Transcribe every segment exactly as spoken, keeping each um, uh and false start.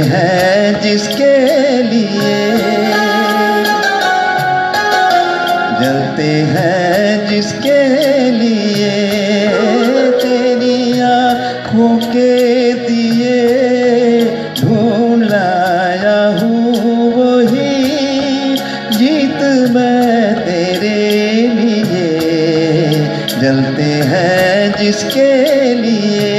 हैं जिसके लिए, जलते हैं जिसके लिए, तेरी आँखों के दिए ढूंढ लाया हूँ वही गीत मैं तेरे लिए, जलते हैं जिसके लिए।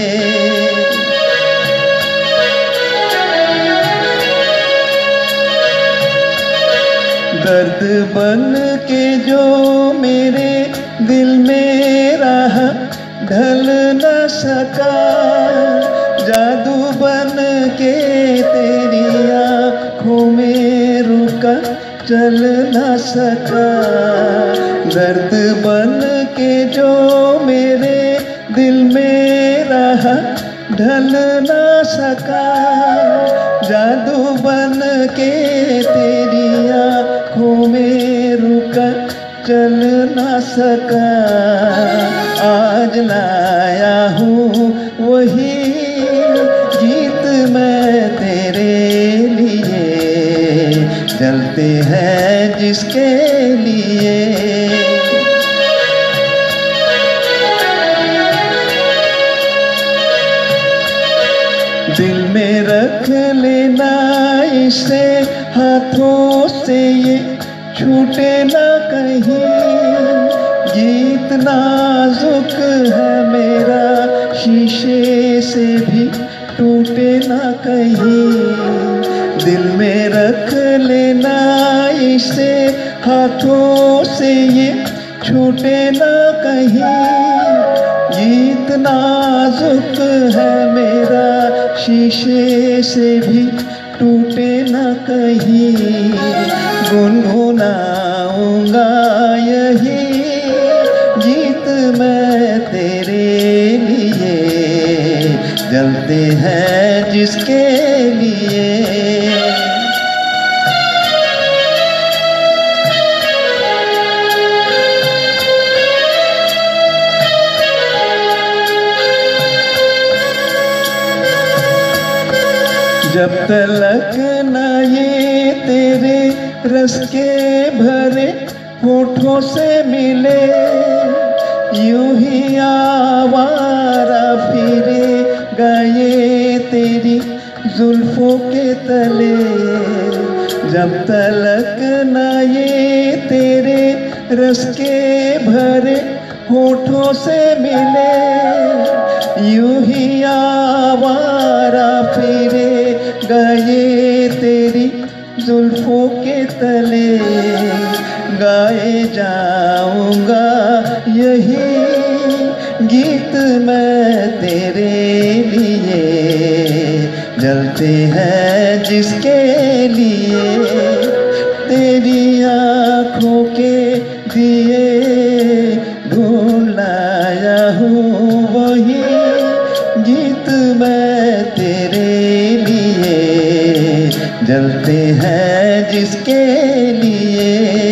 दर्द बन के जो मेरे दिल में रहा ढल न सका, जादू बन के तेरी आँखों में रुका चल न सका। दर्द बन के जो मेरे दिल में रहा ढल न सका, जादू बन के तेरी आँखों में रुका चल न सका। आज लाया हूँ वही गीत मैं तेरे लिए, जलते हैं जिसके लिए। दिल में रख लेना इसे हाथों से ये छूटे ना कहीं, गीत नाजुक है मेरा शीशे से भी टूटे ना कहीं। दिल में रख लेना इसे हाथों से ये छूटे ना कहीं, गीत नाजुक है मेरा शीशे से भी टूटे न कहीं। गुनगुनाऊंगा यही गीत मैं तेरे लिए, जलते हैं जिसके लिए। जब तलक न ये तेरे रस के भरे होठों से मिले, यूं ही आवारा फिरे गए तेरी जुल्फों के तले। जब तलक न ये तेरे रस के भरे होठों से मिले, यूं ही आवारा फिरे गए तेरी जुल्फों के तले। गाए जाऊंगा यही गीत मैं तेरे लिए, जलते हैं जिसके लिए। तेरी आँखों के दिए ढूंढ लाया हूँ वही गीत मैं तेरे लिए, जलते हैं जिसके लिए।